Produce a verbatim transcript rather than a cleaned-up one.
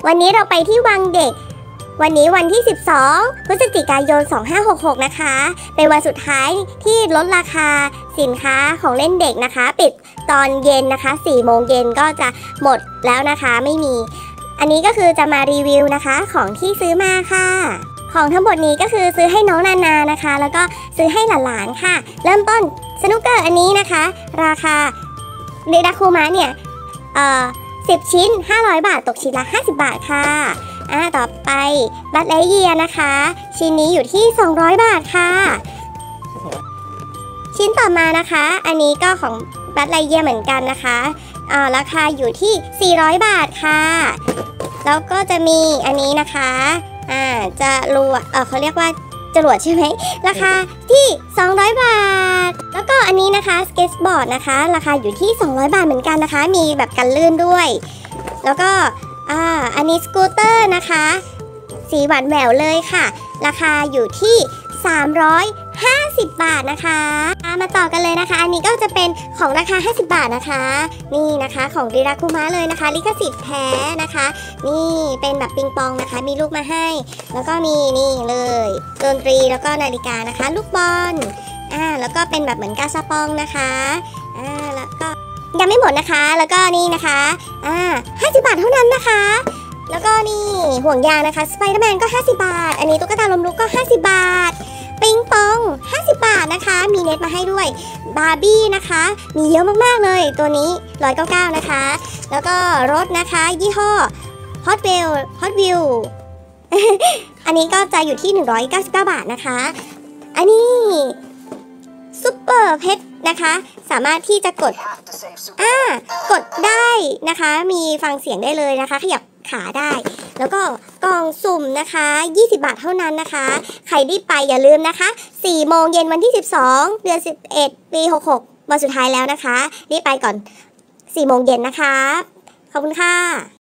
วันนี้เราไปที่วังเด็กวันนี้วันที่สิบสองพฤศจิกายนสองพันห้าร้อยหกสิบหกนะคะเป็นวันสุดท้ายที่ลดราคาสินค้าของเล่นเด็กนะคะปิดตอนเย็นนะคะสี่โมงเย็นก็จะหมดแล้วนะคะไม่มีอันนี้ก็คือจะมารีวิวนะคะของที่ซื้อมาค่ะของทั้งหมดนี้ก็คือซื้อให้น้องนานานะคะแล้วก็ซื้อให้หลานๆค่ะเริ่มต้นสนุกเกอร์อันนี้นะคะราคาเรดาคูมะเนี่ยเอ่อสิบชิ้นห้าร้อยบาทตกชิ้นละห้าสิบบาทค่ะอ่าต่อไปบัตไลเยียนะคะชิ้นนี้อยู่ที่สองร้อยบาทค่ะชิ้นต่อมานะคะอันนี้ก็ของบัตไลเยียเหมือนกันนะคะอ่าราคาอยู่ที่สี่ร้อยบาทค่ะแล้วก็จะมีอันนี้นะคะอ่าจะรวดเออเขาเรียกว่าจรวดใช่ไหมราคาที่สองร้อยบาทแล้วก็อันนี้นะคะสเก็ตบอร์ดนะคะราคาอยู่ที่สองร้อยบาทเหมือนกันนะคะมีแบบกันลื่นด้วยแล้วก็อ่าอันนี้สกูตเตอร์นะคะสีหวานแหววเลยค่ะราคาอยู่ที่สามร้อยห้าสิบบาทนะคะมาต่อกันเลยนะคะอันนี้ก็จะเป็นของราคาห้าสิบบาทนะคะนี่นะคะของริราคุมะเลยนะคะลิขสิทธิ์แท้นะคะนี่เป็นแบบปิงปองนะคะมีลูกมาให้แล้วก็มีนี่เลยดนตรีแล้วก็นาฬิกานะคะลูกบอลอ่าแล้วก็เป็นแบบเหมือนกาซาปองนะคะอ่าแล้วก็ยังไม่หมดนะคะแล้วก็นี่นะคะอ่าห้าสิบบาทเท่านั้นนะคะแล้วก็นี่ห่วงยางนะคะสไปเดอร์แมนก็ห้าสิบบาทอันนี้ตุ๊กตาลมลุกก็ห้าสิบบาทปิงปองห้าสิบบาทนะคะมีเน็ตมาให้ด้วยบาร์บี้นะคะมีเยอะมากๆเลยตัวนี้หนึ่งร้อยเก้าสิบเก้านะคะแล้วก็รถนะคะยี่ห้อ Hot Wheels Hot Wheels อันนี้ก็จะอยู่ที่หนึ่งร้อยเก้าสิบเก้าบาทนะคะอันนี้ซุปเปอร์เพชรนะคะสามารถที่จะกดอ่ากดได้นะคะมีฟังเสียงได้เลยนะคะขยับขาได้แล้วก็กล่องสุ่มนะคะยี่สิบบาทเท่านั้นนะคะใครรีบไปอย่าลืมนะคะสี่โมงเย็นวันที่สิบสองเดือนสิบเอ็ดปีหกสิบหกวันสุดท้ายแล้วนะคะรีบไปก่อนสี่โมงเย็นนะคะขอบคุณค่ะ